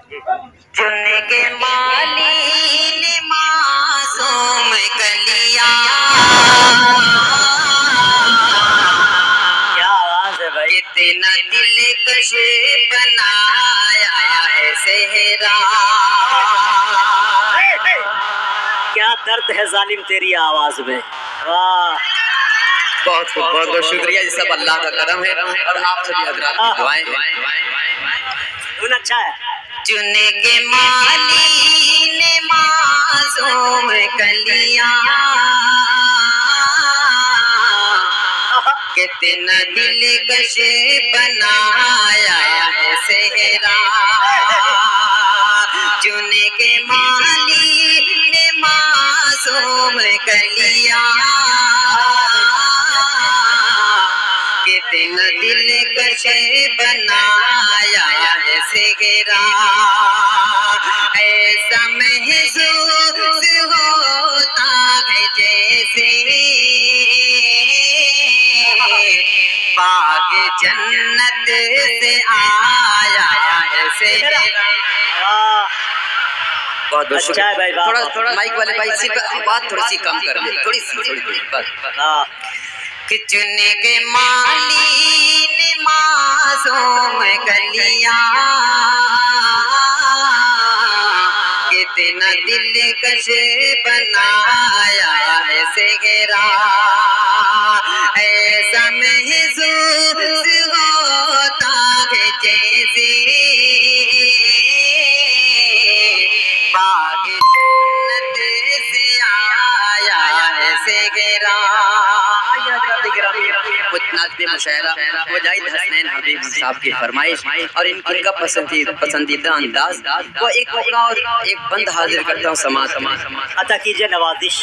चुन के माली मासूम कलिया। क्या आवाज है भाई। कितना दिलकश बनाया है सेहरा। क्या दर्द है जालिम तेरी आवाज में। वाह बहुत बहुत शुक्रिया। ये सब अल्लाह का करम है और आप सभी हजरात की दुआएं हैं। अच्छा है। चुन के माली ने मासूम कलिया। कितना दिलकश बनाया है सेहरा। चुन के माली ने मासूम कलिया। कितना दिलकश बनाया है सेहरा। ऐसा महसूस होता है जैसे बाग जन्नत से आया है सेहरा। बहुत बहुत अच्छा है भाई। थोड़ा माइक वाले भाई से बात थोड़ी सी कम कर दे, थोड़ी बस। कि चुन के माली ने मासूम कलिया। कितना दिलकश बनाया है सेहरा। ऐसा महसूस होता है जैसे बाग जन्नत से आया है सेहरा। मुशायरा मुजाहिद हसनैन हबीब साहब की फरमाइश और इनका पसंदीदा अंदाज वो एक मौका और एक बंद हाजिर करता हूँ समाज अता कीजिए नवाजिश।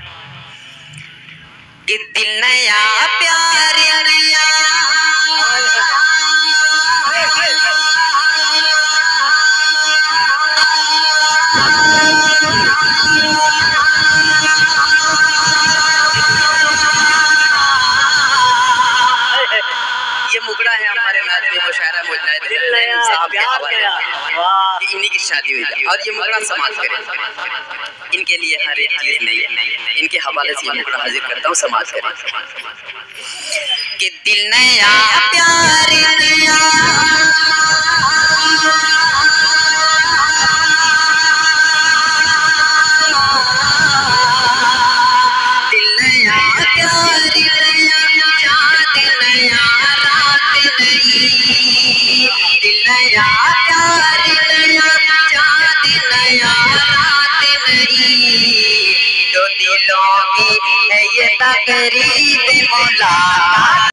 कि दिल नया प्यार नया मुकड़ा है हमारे नाज़िम मुशायरा मुजाहिद साहब के हवाले। इन्हीं की शादी हुई थी और ये मुकड़ा समाज करें। इनके लिए हर एक चीज नहीं, इनके हवाले से ये मुकड़ा हाजिर करता हूँ समाज करें। कि दिल नया प्यार नया दिल नया प्यार नया चाँद नया दिल नया प्यार नया चाँद नया रात नहीं। दो दिलों की है ये तकरीब मुलाकात।